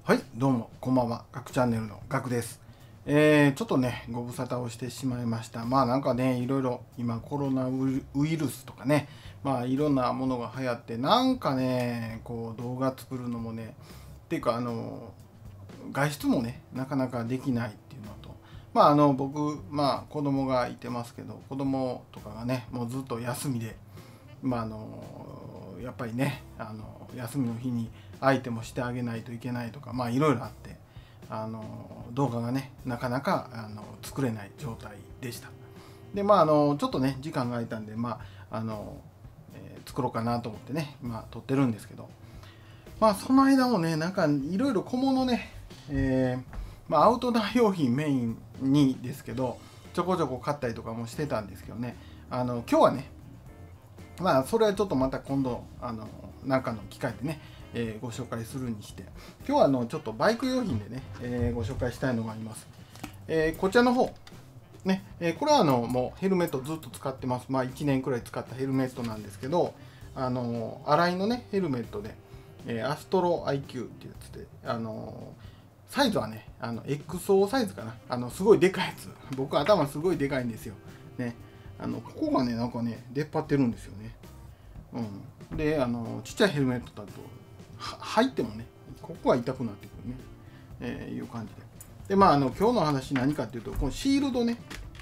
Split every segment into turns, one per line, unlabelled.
はい、どうも、こんばんは。ガクチャンネルのガクです。ちょっとね、ご無沙汰をしてしまいました。まあなんかね、いろいろ今コロナウイルスとかね、まあいろんなものが流行って、なんかね、こう動画作るのもね、っていうか外出もね、なかなかできないっていうのと、まあ僕、まあ子供がいてますけど、子供とかがね、もうずっと休みで、まあやっぱりね休みの日に相手もしてあげないといけないとか、まあいろいろあって動画がねなかなか作れない状態でした。でまあちょっとね時間が空いたんで作ろうかなと思ってね今撮ってるんですけど、まあその間もねなんかいろいろ小物ね、アウトドア用品メインにですけどちょこちょこ買ったりとかもしてたんですけどね、今日はねまあそれはちょっとまた今度何かの機会でね、ご紹介するにして、今日はちょっとバイク用品でね、ご紹介したいのがあります。こちらの方ね、これはもうヘルメットずっと使ってます。まあ1年くらい使ったヘルメットなんですけど、新井のねヘルメットで、アストロ IQ っていうやつで、サイズはねXO サイズかな、すごいでかいやつ。僕頭すごいでかいんですよね。ここがねなんかね出っ張ってるんですよね。でちっちゃいヘルメットだと入ってもねここが痛くなってくるね、いう感じで。でまあ今日の話何かっていうと、このシールドね、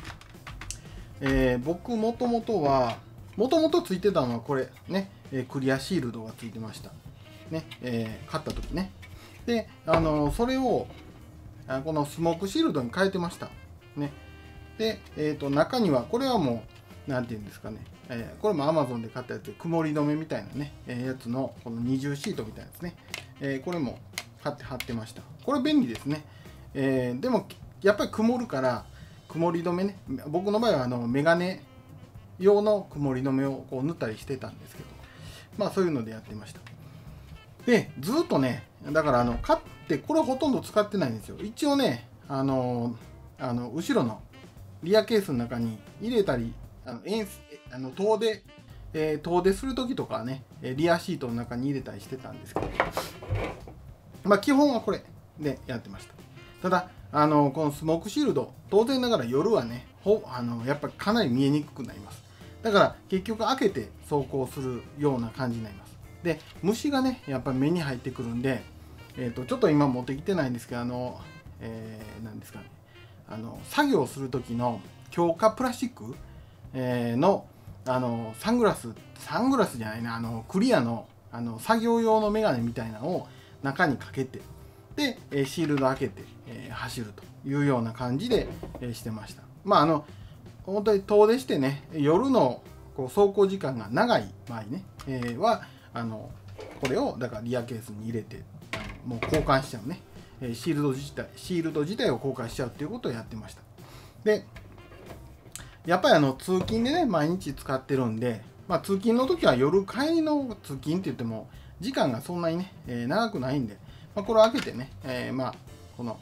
僕もともとついてたのはこれね、クリアシールドがついてましたね、買った時ね。でそれをこのスモークシールドに変えてましたね。で、中にはこれはもう何て言うんですかね、これも Amazon で買ったやつで曇り止めみたいなね、やつのこの二重シートみたいなですね、これも買って貼ってました。これ便利ですね。でもやっぱり曇るから曇り止めね、僕の場合はメガネ用の曇り止めをこう塗ったりしてたんですけど、まあそういうのでやってました。でずっとねだから買ってこれほとんど使ってないんですよ。一応ね後ろのリアケースの中に入れたり遠出、遠出する時とかねリアシートの中に入れたりしてたんですけど、まあ基本はこれでやってました。ただこのスモークシールド当然ながら夜はねやっぱりかなり見えにくくなります。だから結局開けて走行するような感じになります。で虫がねやっぱり目に入ってくるんで、ちょっと今持ってきてないんですけど何ですかね、作業する時の強化プラスチック、のサングラスじゃないな、クリアの作業用のメガネみたいなのを中にかけて、でシールド開けて、走るというような感じで、してました。まあ本当に遠出してね夜のこう走行時間が長い場合ね、はこれをだからリアケースに入れてもう交換しちゃうね、シールド自体を交換しちゃうっていうことをやってました。でやっぱり通勤でね毎日使ってるんで、まあ、通勤の時は夜帰りの通勤って言っても時間がそんなにね、長くないんで、まあ、これを開けてね、まあこの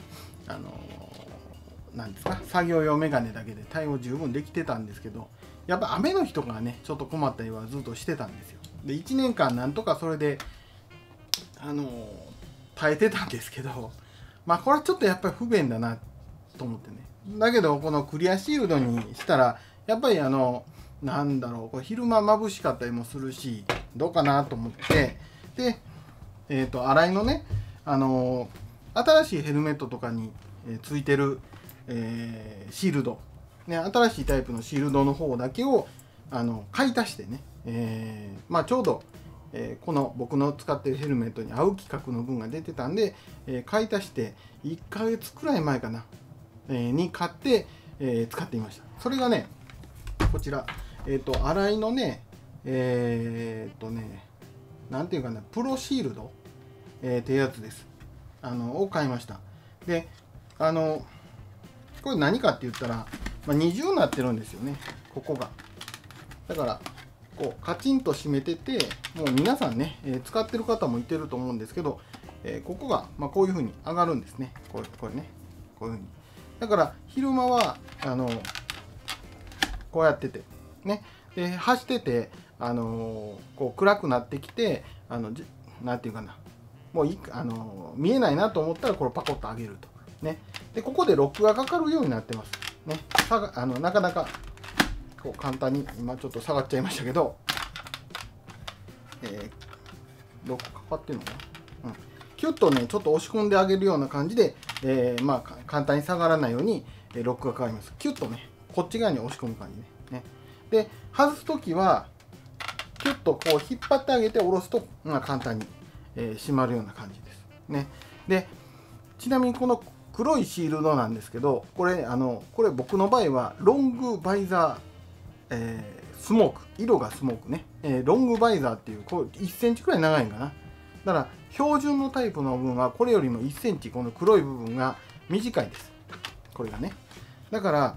なんですか作業用メガネだけで対応十分できてたんですけど、やっぱ雨の日とかねちょっと困ったりはずっとしてたんですよ。で1年間なんとかそれで耐えてたんですけど、まあこれはちょっとやっぱり不便だなと思ってね。だけどこのクリアシールドにしたらやっぱりなんだろう、これ昼間眩しかったりもするしどうかなと思って、で新井のね新しいヘルメットとかについてる、シールド、ね、新しいタイプのシールドの方だけを買い足してね、まあちょうどこの僕の使ってるヘルメットに合う規格の分が出てたんで、買い足して1ヶ月くらい前かな、に買って、使っていました。それがねこちら新井のねなんていうかな、プロシールド、っていうやつです。を買いました。でこれ何かって言ったら、まあ、二重になってるんですよね、ここが。だからこうカチンと締めてて、もう皆さんね、使ってる方もいてると思うんですけど、ここが、まあ、こういう風に上がるんですね。これね、こういう風に。だから昼間はこうやっててね、で走っててこう暗くなってきてなんていうかな、 もう見えないなと思ったらこれパコッと上げるとね。でここでロックがかかるようになってますね。なかなかこう簡単に今ちょっと下がっちゃいましたけど、ロックかかってるのかな、キュッとねちょっと押し込んであげるような感じで、まあ簡単に下がらないようにロックがかかります。キュッとねこっち側に押し込む感じね。で外す時はキュッとこう引っ張ってあげて下ろすと、簡単に、閉まるような感じですね。でちなみにこの黒いシールドなんですけど、これ僕の場合はロングバイザー、スモーク、色がスモークね、ロングバイザーっていうこう1センチくらい長いんかな。だから標準のタイプの部分はこれよりも1センチこの黒い部分が短いです。これがね。だから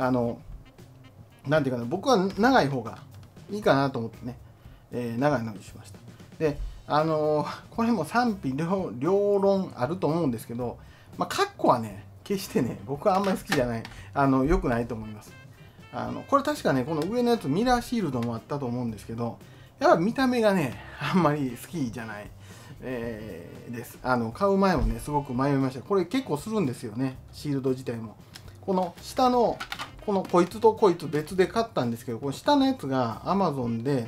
なんていうかな、僕は長い方がいいかなと思ってね、長いのにしました。でこれも賛否両論あると思うんですけど、カッコはね決してね僕はあんまり好きじゃない、良くないと思います。これ確かねこの上のやつミラーシールドもあったと思うんですけど、やっぱ見た目がねあんまり好きじゃない、です。買う前もねすごく迷いました。これ結構するんですよね、シールド自体も。この下のこいつとこいつ別で買ったんですけど、この下のやつが Amazon で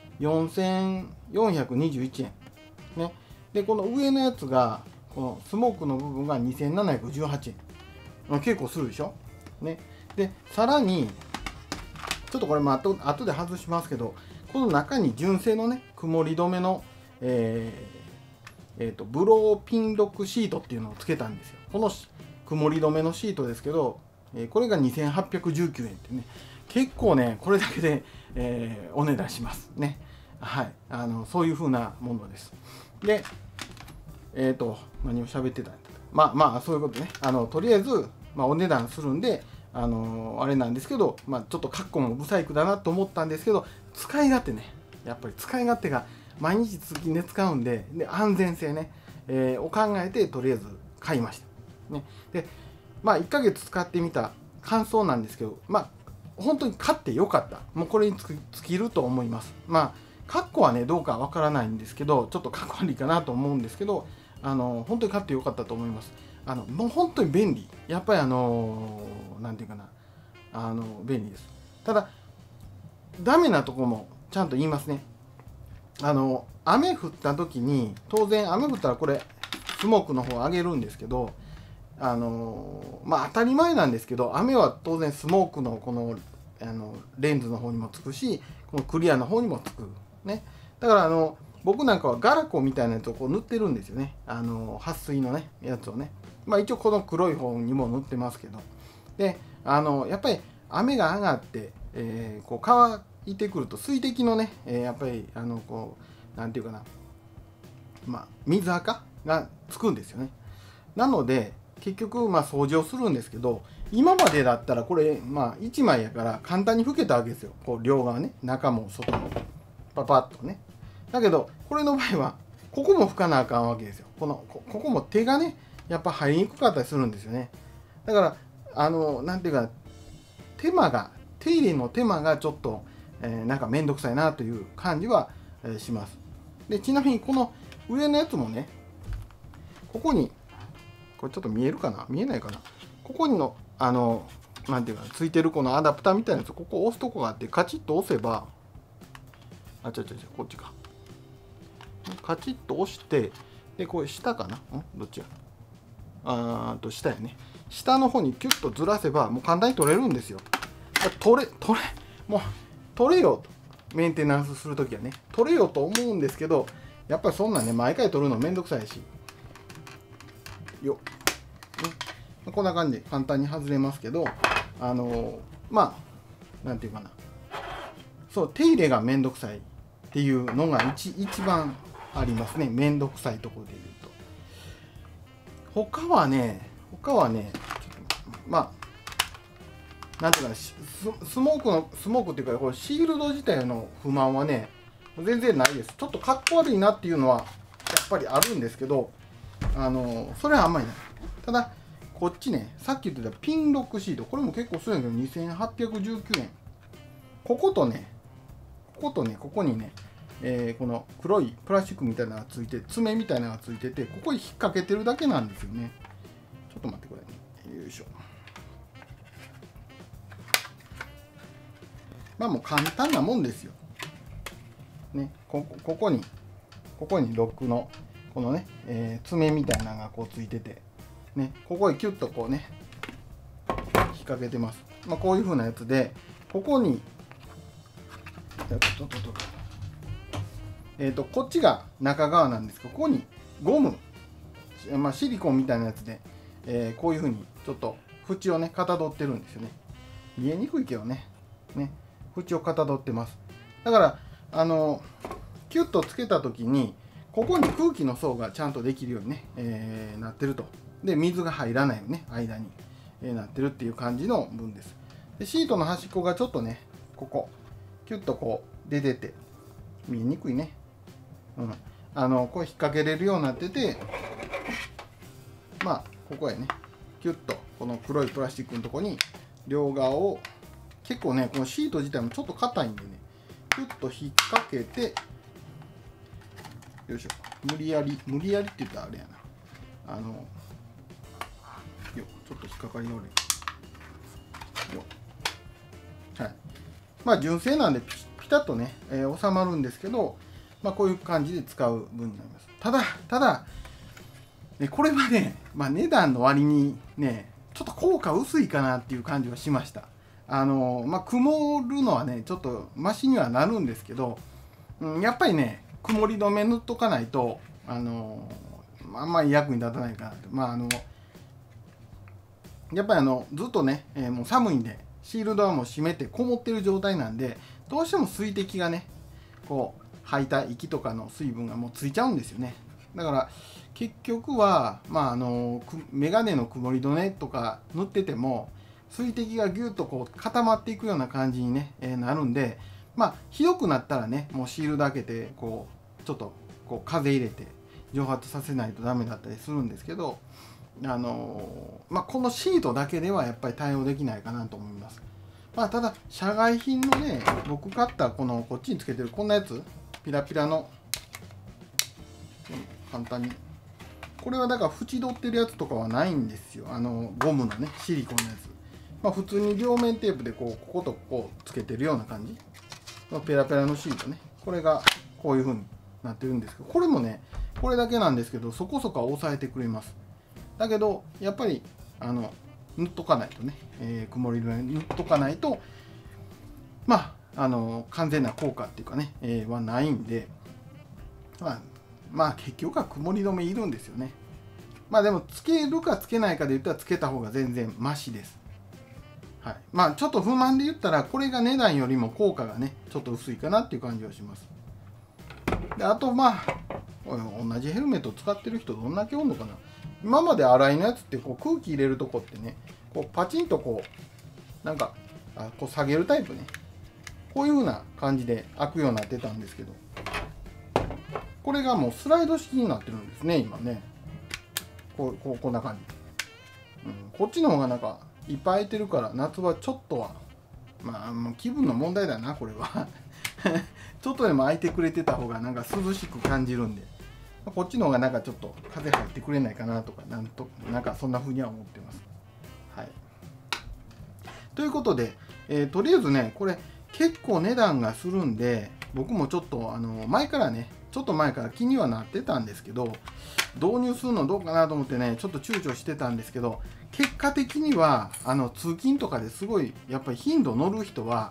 4421円ね。でこの上のやつがこのスモークの部分が2718円、結構するでしょね。でさらにちょっとこれも後で外しますけど、この中に純正のね曇り止めの、ブローピンロックシートっていうのをつけたんですよ。この曇り止めのシートですけど、これが2819円ってね、結構ねこれだけで、お値段しますね。はい、そういう風なものです。で何を喋ってたんだ。そういうことね。とりあえず、お値段するんであれなんですけど、ちょっとカッコもブサイクだなと思ったんですけど、使い勝手ね、やっぱり使い勝手が毎日通勤で使うんで、安全性ね、を考えてとりあえず買いました。ね、で1ヶ月使ってみた感想なんですけど、本当に買ってよかった。もうこれに尽きると思います。カッコはねどうかわからないんですけど、ちょっとカッコ悪いかなと思うんですけど、本当に買ってよかったと思います。もう本当に便利。やっぱりなんていうかな、便利です。ただダメなところもちゃんと言いますね。雨降った時に当然雨降ったらこれスモークの方上げるんですけど、当たり前なんですけど、雨は当然スモークのこのレンズの方にもつくし、このクリアの方にもつくね。だから僕なんかはガラコみたいなやつをこう塗ってるんですよね。撥水のねやつをね。一応この黒い方にも塗ってますけど、でやっぱり雨が上がって、こう乾いてくると水滴のね、やっぱりこうなんていうかな、水垢がつくんですよね。なので結局掃除をするんですけど、今までだったらこれ1枚やから簡単に拭けたわけですよ。こう両側ね、中も外もパパッとね。だけどこれの場合はここも拭かなあかんわけですよ。ここも手がねやっぱ入りにくかったりするんですよね。だからなんていうか、手入れの手間がちょっと、なんかめんどくさいなという感じは、します。でちなみにこの上のやつもね、ここにこれちょっと見えるかな、見えないかな、ここにのなんていうかついてるこのアダプターみたいなやつ、ここ押すとこがあって、カチッと押せば、こっちか、カチッと押して、でこれ下かな、どっちや、下やね、下の方にキュッとずらせばもう簡単に取れるんですよ。もう取れよと、メンテナンスするときはね取れよと思うんですけど、やっぱりそんなんね毎回取るのめんどくさいしよ、ね、こんな感じで簡単に外れますけど、なんていうかな、そう手入れがめんどくさいっていうのが一番ありますね。めんどくさいところで言うと。他はねなんていうかな、スモークっていうか、これシールド自体の不満はね全然ないです。ちょっとかっこ悪いなっていうのはやっぱりあるんですけど、それはあんまりない。ただこっちね、さっき言ってたピンロックシート、これも結構するんだけど2819円。こことねここにねこの黒いプラスチックみたいなのがついて、爪みたいなのがついてて、ここに引っ掛けてるだけなんですよね。ちょっと待ってくださいね。よいしょ。まあもう簡単なもんですよ。ね、ここにロックのこのね、爪みたいなのがこうついてて、ね、ここにキュッとこうね引っ掛けてます。まあ、こういう風なやつで、ここにこっちが中側なんですけど、ここにゴム、まあ、シリコンみたいなやつで、こういう風にちょっと縁をねかたどってるんですよね。見えにくいけどね、縁をかたどってます。だからキュッとつけた時にここに空気の層がちゃんとできるようにね、なってると。で水が入らないようにね間に、なってるっていう感じの分です。でシートの端っこがちょっとねここキュッとこう出てて見えにくいね、こう引っ掛けれるようになってて、まあここへねキュッとこの黒いプラスチックのとこに両側を、結構ねこのシート自体もちょっと硬いんでねキュッと引っ掛けて、よいしょ、無理やりって言ったらあれやな、ちょっと引っかかりが悪いよ。はい、まあ純正なんでピタッとね、収まるんですけど、まあこういう感じで使う分になります。ただこれはね、まあ、値段の割にねちょっと効果薄いかなっていう感じはしました。まあ曇るのはねちょっとマシにはなるんですけど、やっぱりね曇り止め塗っとかないとあんまり役に立たないかなと。まあやっぱりずっとね、もう寒いんでシールドはもう閉めてこもってる状態なんで、どうしても水滴がねこう吐いた息とかの水分がもうついちゃうんですよね。だから結局はまあメガネの曇り止めとか塗ってても水滴がギュッとこう固まっていくような感じにね、なるんで、まあひどくなったらねもうシールド開けてこうちょっとこう風入れて蒸発させないとダメだったりするんですけど、まあこのシートだけではやっぱり対応できないかなと思います。まあただ社外品のね、僕買ったこっちにつけてるこんなやつピラピラの、簡単にこれはだから縁取ってるやつとかはないんですよ。ゴムのねシリコンのやつ、まあ普通に両面テープでこことここつけてるような感じのペラペラのシートね、これがこういう風になってるんですけど、これもねこれだけなんですけどそこそこ抑えてくれます。だけどやっぱり塗っとかないとね、曇り止め塗っとかないとまあ完全な効果っていうかね、はないんで、まあ結局は曇り止めいるんですよね。まあでもつけるかつけないかで言ったらつけた方が全然マシです。はい、まあちょっと不満で言ったらこれが値段よりも効果がねちょっと薄いかなっていう感じはします。であとまあ同じヘルメット使ってる人どんだけおんのかな。今まで洗いのやつってこう空気入れるとこってねこうパチンとこうなんかこう下げるタイプね、こういう風な感じで開くようになってたんですけど、これがもうスライド式になってるんですね今ね。こんな感じ、こっちの方がなんかいっぱい開いてるから夏はちょっとはまあもう気分の問題だなこれはちょっとでも開いてくれてた方がなんか涼しく感じるんで、こっちの方がなんかちょっと風入ってくれないかなとかなんかそんな風には思ってます。はい、ということで、とりあえずねこれ結構値段がするんで、僕もちょっとちょっと前から気にはなってたんですけど、導入するのどうかなと思ってねちょっと躊躇してたんですけど、結果的には通勤とかですごいやっぱり頻度乗る人は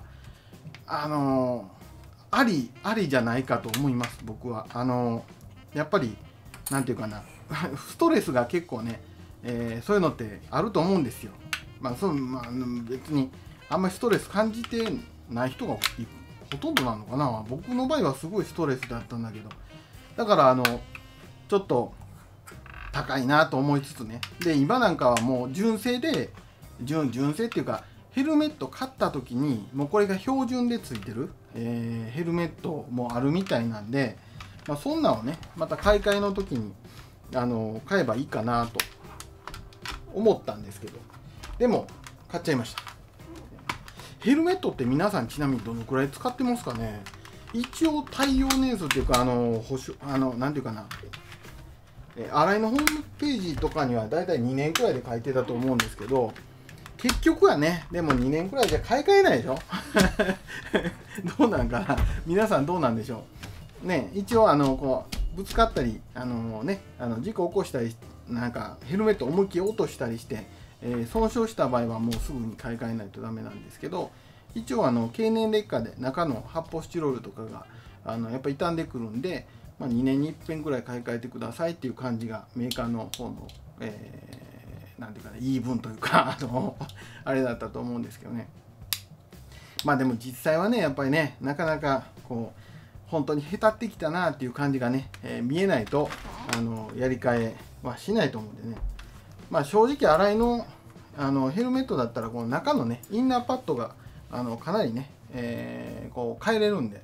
ありじゃないかと思います僕は。やっぱりなんていうかなストレスが結構ね、そういうのってあると思うんですよ。別にあんまりストレス感じてない人がほとんどなのかな。僕の場合はすごいストレスだったんだけど、だからちょっと高いなと思いつつね、で今なんかはもう純正で純正っていうかヘルメット買った時にもうこれが標準でついてる、ヘルメットもあるみたいなんで、そんなんをねまた買い替えの時に買えばいいかなと思ったんですけど、でも買っちゃいました。ヘルメットって皆さんちなみにどのくらい使ってますかね。 一応耐用年数っていうか保証なんていうかな、新井のホームページとかにはだいたい2年くらいで書いてたと思うんですけど、結局はね、でも2年くらいじゃ買い替えないでしょどうなんかな、皆さんどうなんでしょうね。一応こうぶつかったり事故起こしたり、なんかヘルメット思いっきり落としたりして、損傷した場合はもうすぐに買い替えないとダメなんですけど、一応経年劣化で中の発泡スチロールとかがやっぱ傷んでくるんで、2年に1遍ぐらい買い替えてくださいっていう感じがメーカーの方の、なんていうかね、言い分というかあれだったと思うんですけどね。でも実際はね、やっぱりね、なかなかこう本当にへたってきたなっていう感じがね、見えないとやり替えはしないと思うんでね。正直新井のヘルメットだったらこの中のねインナーパッドがかなりね、こう変えれるんで、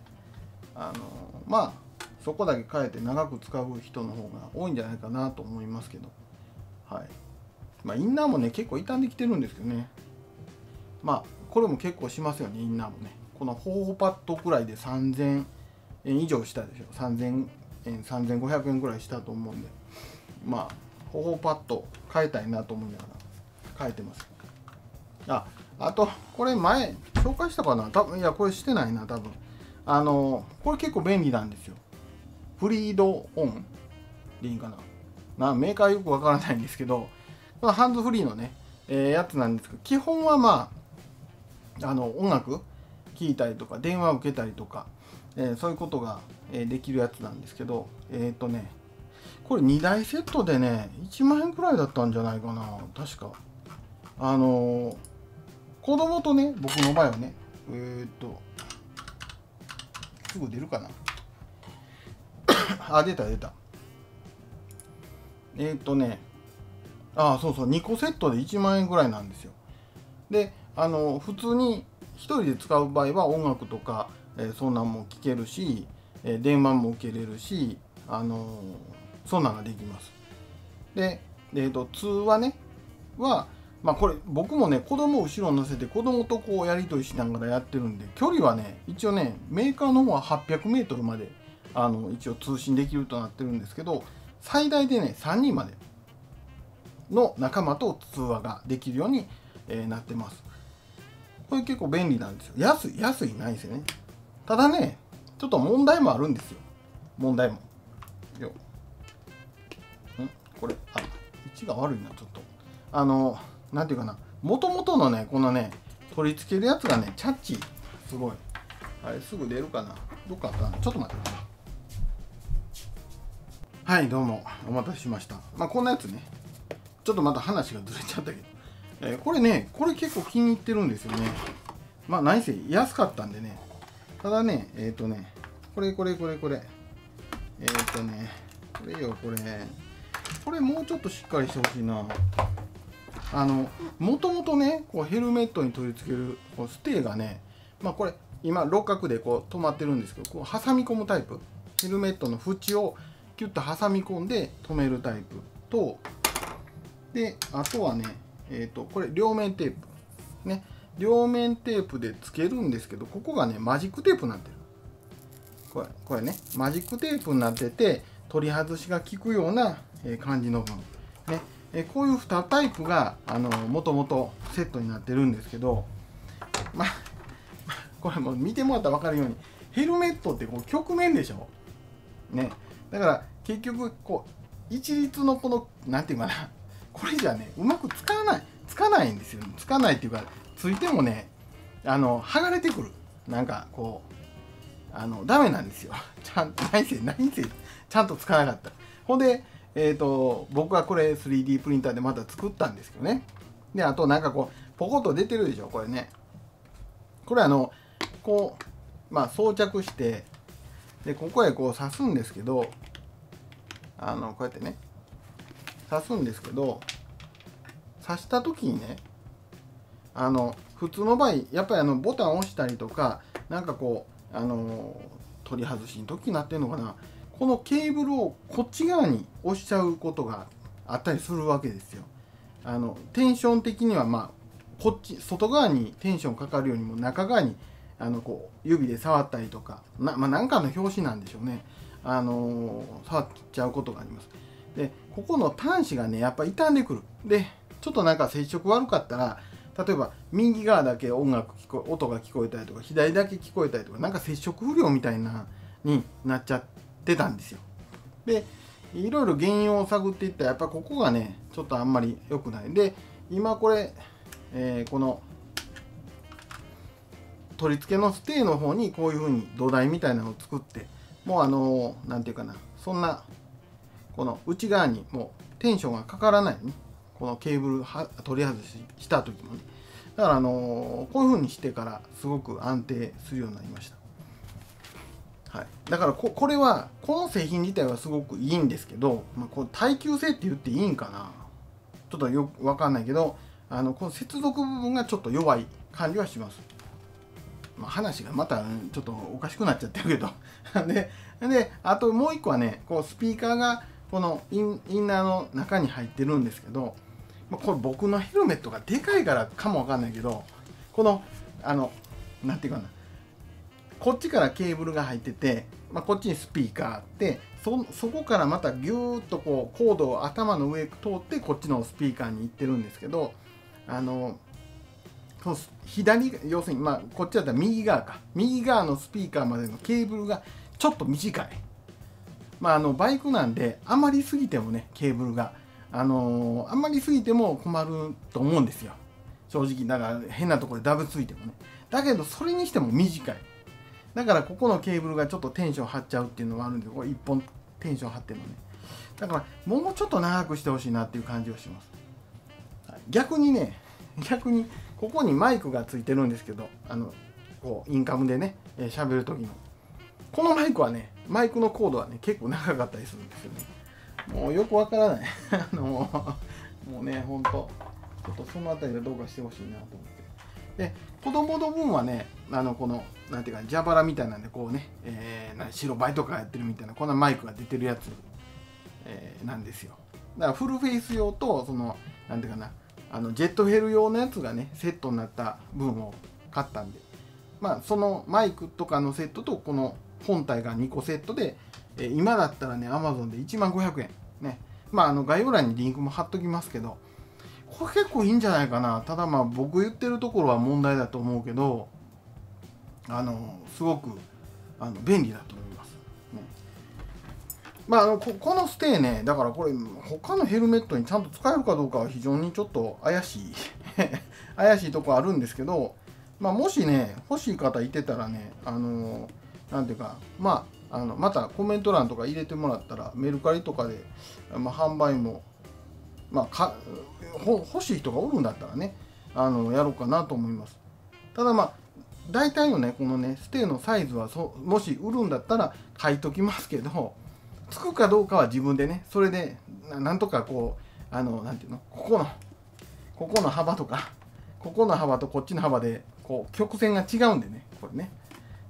そこだけ変えて長く使う人の方が多いんじゃないかなと思いますけど、はい。インナーもね結構傷んできてるんですけどね。これも結構しますよね、インナーもね。このホーパッドくらいで3000円以上したでしょ。3000円、3500円くらいしたと思うんで、ホーパッド変えたいなと思いながら変えてます。あとこれ前紹介したかな、多分いやこれしてないな、多分これ結構便利なんですよ。フリードオンでいいかな、メーカーよくわからないんですけど、このハンズフリーのね、やつなんですけど、基本は音楽聴いたりとか電話を受けたりとか、そういうことが、できるやつなんですけど、これ2台セットでね1万円くらいだったんじゃないかな、確か。子供とね、僕の場合はね、すぐ出るかな出た。そうそう、2個セットで1万円ぐらいなんですよ。で、普通に1人で使う場合は音楽とか、そんなんも聴けるし、電話も受けれるし、そんなんができます。で、通話ねは、これ僕もね子供を後ろに乗せて子供とこうやり取りしながらやってるんで、距離はね一応ねメーカーの方は800メートルまで一応通信できるとなってるんですけど、最大でね3人までの仲間と通話ができるように、なってます。これ結構便利なんですよ。安いないですよね。ただねちょっと問題もあるんですよ。問題もこれ位置が悪いな、ちょっとなんていうかな、もともとのねこのね取り付けるやつがねチャッチー、すごい。あれすぐ出るかな、どっかあったな、ちょっと待って。はい、どうもお待たせしました。こんなやつね、ちょっとまた話がずれちゃったけど、これ結構気に入ってるんですよね。何せ安かったんでね。ただねこれこれもうちょっとしっかりしてほしいな。もともとねこうヘルメットに取り付けるこうステーがね、これ今六角でこう止まってるんですけど、こう挟み込むタイプ、ヘルメットの縁をキュッと挟み込んで止めるタイプと、であとはねこれ両面テープね、両面テープでつけるんですけど、ここがねマジックテープになってる。これねマジックテープになってて、取り外しが効くような感じの分ね、こういう2タイプがもともとセットになってるんですけど、これも見てもらったら分かるようにヘルメットってこう曲面でしょね。だから結局こう一律のこのなんていうかな、これじゃねうまくつかないんですよ。つかないっていうか、ついてもね剥がれてくる、なんかこうダメなんですよ。何せちゃんとつかなかった。ほんで僕はこれ 3D プリンターでまた作ったんですけどね。であとなんかこうポコッと出てるでしょ、これね。これこう装着して、でここへこう刺すんですけど、こうやってね刺すんですけど、刺した時にね普通の場合やっぱりボタンを押したりとか、なんかこう取り外しの時になってるのかな、このケーブルをこっち側に押しちゃうことがあったりするわけですよ。テンション的にはこっち外側にテンションかかるよりも中側にこう指で触ったりとかなんかの拍子なんでしょうね、触っちゃうことがあります。でここの端子がねやっぱ傷んでくる。でちょっとなんか接触悪かったら、例えば右側だけ音が聞こえたりとか、左だけ聞こえたりとか、なんか接触不良みたいなになっちゃってたんですよ。でいろいろ原因を探っていったら、やっぱここがねちょっとあんまり良くない。で今これ、この取り付けのステーの方にこういう風に土台みたいなのを作って、もうなんていうかな、そんなこの内側にもうテンションがかからないように、このケーブル取り外した時もね、だからこういう風にしてからすごく安定するようになりました。はい、だからこれはこの製品自体はすごくいいんですけど、この耐久性って言っていいんかな、ちょっとよく分かんないけど、この接続部分がちょっと弱い感じはします。話がまたちょっとおかしくなっちゃってるけどであともう一個はね、こうスピーカーがこのインナーの中に入ってるんですけど、これ僕のヘルメットがでかいからかもわかんないけど、このなんていうかな、こっちからケーブルが入ってて、こっちにスピーカーあって、そこからまたギューッとこうコードを頭の上通ってこっちのスピーカーに行ってるんですけど、左、要するにこっちだったら右側のスピーカーまでのケーブルがちょっと短い。バイクなんで余りすぎてもね、ケーブルが余りすぎても困ると思うんですよ、正直。だから変なところでダブついてもね。だけどそれにしても短い。だからここのケーブルがちょっとテンション張っちゃうっていうのがあるんで、これ1本テンション張ってるのね。だからもうちょっと長くしてほしいなっていう感じがします。逆にここにマイクがついてるんですけど、こうインカムでね喋る時のこのマイクはね、マイクのコードはね結構長かったりするんですよね。もうよくわからないもうね、ほんとちょっとそのあたりがどうかしてほしいなと思って。で子供の分はね、このなんていうか蛇腹みたいなんでこうね、白バイとかやってるみたいなこんなマイクが出てるやつ、なんですよ。だからフルフェイス用とそのなんていうかな、ジェットヘル用のやつがねセットになった分を買ったんで、そのマイクとかのセットとこの本体が2個セットで、今だったらね Amazon で15,000円ね。概要欄にリンクも貼っときますけど、これ結構いいんじゃないかな。ただ僕言ってるところは問題だと思うけど、すごく便利だと思います、ね。このステーね、だからこれ他のヘルメットにちゃんと使えるかどうかは非常にちょっと怪しい怪しいとこあるんですけど、もしね欲しい方いてたらね、なんていうかまたコメント欄とか入れてもらったらメルカリとかで、販売も欲しい人がおるんだったらねやろうかなと思います。ただ大体のねこのねステーのサイズはもし売るんだったら書いときますけど、つくかどうかは自分でね、それでなんとかこうなんていうの、ここの幅とかここの幅とこっちの幅でこう曲線が違うんでね、これね、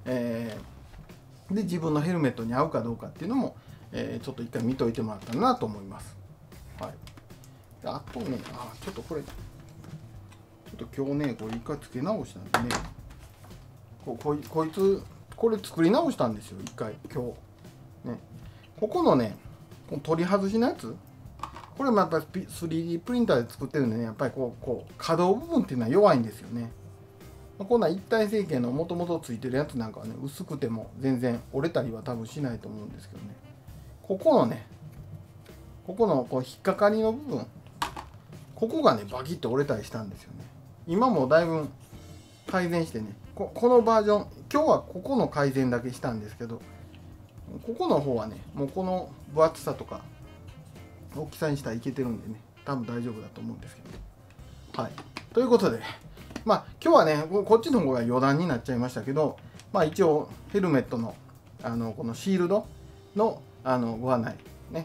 で自分のヘルメットに合うかどうかっていうのも、ちょっと一回見といてもらったらなと思います。はい、あとね、ちょっとこれちょっと今日ねこれ一回付け直したんでね、こいつこれ作り直したんですよ一回今日ね。ここのね取り外しのやつ、これもやっぱり 3D プリンターで作ってるんでね、やっぱりこう可動部分っていうのは弱いんですよね。こんな一体成形のもともとついてるやつなんかはね薄くても全然折れたりは多分しないと思うんですけどね、ここのこう引っかかりの部分、ここがねバキッと折れたりしたんですよね。今もだいぶ改善してね、このバージョン今日はここの改善だけしたんですけど、ここの方はねもうこの分厚さとか大きさにしたらいけてるんでね、多分大丈夫だと思うんですけど。はい、ということで今日はねこっちの方が余談になっちゃいましたけど、一応ヘルメットのこのシールドのご案内ね、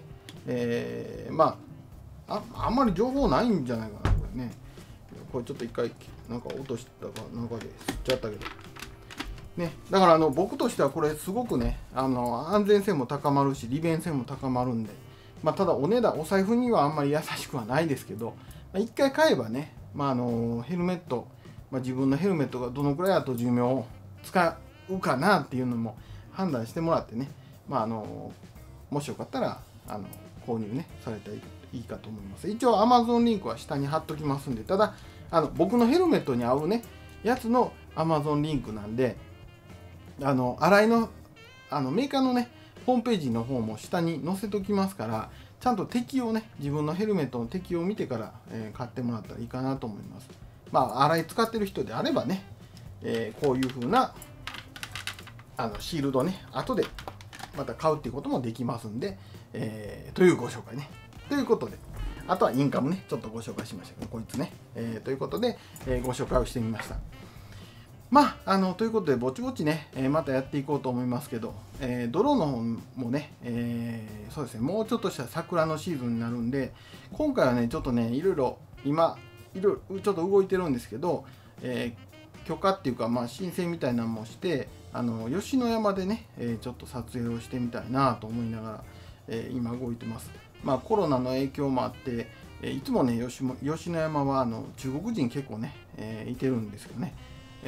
あんまり情報ないんじゃないかなこれね。これちょっと一回なんか落としたかなんかで吸っちゃったけどね。だから僕としてはこれすごくね安全性も高まるし利便性も高まるんで、ただお財布にはあんまり優しくはないですけど、一回買えばね、ヘルメット、自分のヘルメットがどのくらいあと寿命使うかなっていうのも判断してもらってね、もしよかったら購入ねされたらいいかと思います。一応 Amazon リンクは下に貼っときますんで、ただ僕のヘルメットに合うねやつの Amazon リンクなんで、洗いのメーカーのねホームページの方も下に載せときますから、ちゃんと適用ね、自分のヘルメットの適用を見てから、買ってもらったらいいかなと思います。洗い使ってる人であればね、こういう風なシールドね後でまた買うっていうこともできますんで、というご紹介ね。ということで、あとはインカムねちょっとご紹介しましたけど、こいつね、ということで、ご紹介をしてみました。ということでぼちぼちね、またやっていこうと思いますけど、ドローンの方もね、そうですね、もうちょっとした桜のシーズンになるんで、今回はねちょっとねいろいろ今ちょっと動いてるんですけど、許可っていうか申請みたいなのもして、吉野山でね、ちょっと撮影をしてみたいなと思いながら、今動いてます。コロナの影響もあって、いつもね吉野山は中国人結構ね、いてるんですけどね、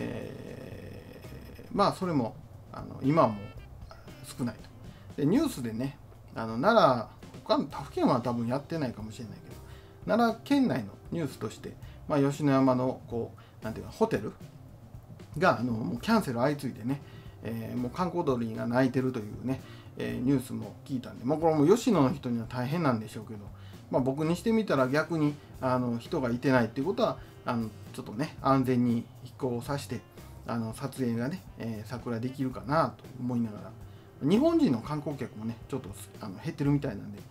それも今はもう少ないと。でニュースでね奈良他の他府県は多分やってないかもしれないけど、奈良県内のニュースとして、吉野山のなんていうかホテルがもうキャンセル相次いでね、もう観光鳥が鳴いてるというね、ニュースも聞いたんで、これも吉野の人には大変なんでしょうけど、僕にしてみたら逆に人がいてないっていうことはちょっとね安全に飛行させて撮影がね、桜できるかなと思いながら、日本人の観光客もねちょっと減ってるみたいなんで、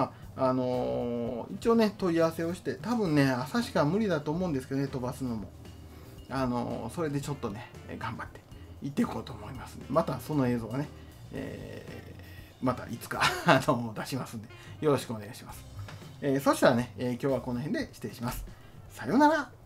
一応ね問い合わせをして、多分ね朝しか無理だと思うんですけどね、飛ばすのもそれでちょっとね頑張って行っていこうと思いますんで、またその映像がね、またいつか出しますんでよろしくお願いします。そしたらね、今日はこの辺で失礼します。さようなら。